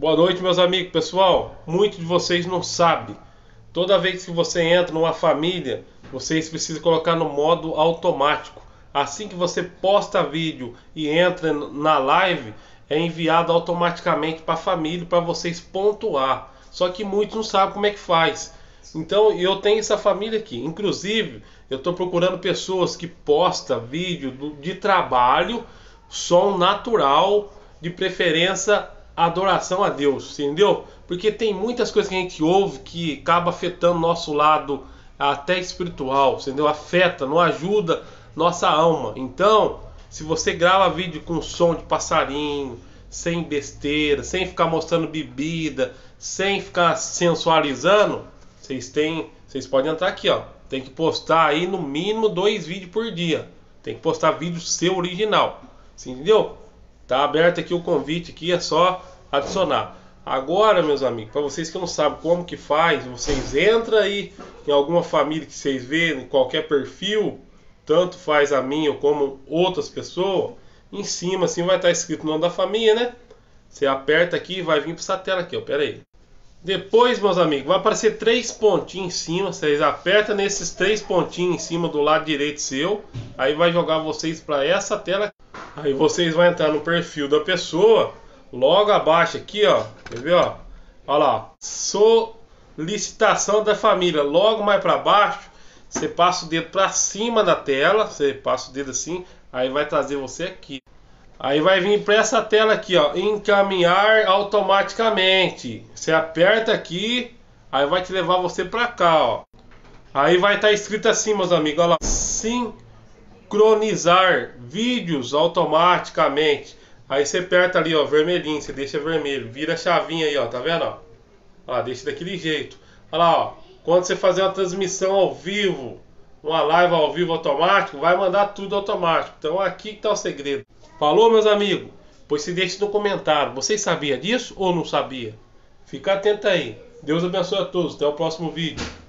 Boa noite, meus amigos. Pessoal, muitos de vocês não sabem. Toda vez que você entra numa família, vocês precisam colocar no modo automático. Assim que você posta vídeo e entra na live, é enviado automaticamente para a família para vocês pontuar. Só que muitos não sabem como é que faz. Então eu tenho essa família aqui. Inclusive, eu estou procurando pessoas que postam vídeo de trabalho, som natural, de preferência adoração a Deus, entendeu? Porque tem muitas coisas que a gente ouve que acaba afetando nosso lado até espiritual, entendeu? Afeta, não ajuda nossa alma. Então, se você grava vídeo com som de passarinho, sem besteira, sem ficar mostrando bebida, sem ficar sensualizando, vocês podem entrar aqui, ó. Tem que postar aí no mínimo 2 vídeos por dia. Tem que postar vídeo seu original. Você entendeu? Tá aberto aqui o convite aqui, é só adicionar. Agora, meus amigos, para vocês que não sabem como que faz, vocês entram aí em alguma família que vocês vêem, em qualquer perfil, tanto faz a minha como outras pessoas, em cima assim vai estar escrito o nome da família, né? Você aperta aqui e vai vir para essa tela aqui, ó. Pera aí. Depois, meus amigos, vai aparecer 3 pontinhos em cima. Vocês apertam nesses 3 pontinhos em cima do lado direito seu. Aí vai jogar vocês para essa tela. Aí vocês vão entrar no perfil da pessoa. Logo abaixo aqui, ó. Quer ver, ó? Olha lá. Solicitação da família. Logo mais para baixo, você passa o dedo para cima da tela. Você passa o dedo assim. Aí vai trazer você aqui. Aí vai vir para essa tela aqui, ó, encaminhar automaticamente. Você aperta aqui, aí vai te levar você para cá, ó. Aí vai estar escrito assim, meus amigos, olha lá, sincronizar vídeos automaticamente. Aí você aperta ali, ó, vermelhinho, você deixa vermelho, vira a chavinha aí, ó, tá vendo, ó? Ó, deixa daquele jeito. Olha lá, ó, quando você fazer uma transmissão ao vivo, uma live ao vivo automático, vai mandar tudo automático. Então aqui que tá o segredo. Falou, meus amigos? Pois se deixe no comentário. Vocês sabiam disso ou não sabia? Fica atento aí. Deus abençoe a todos. Até o próximo vídeo.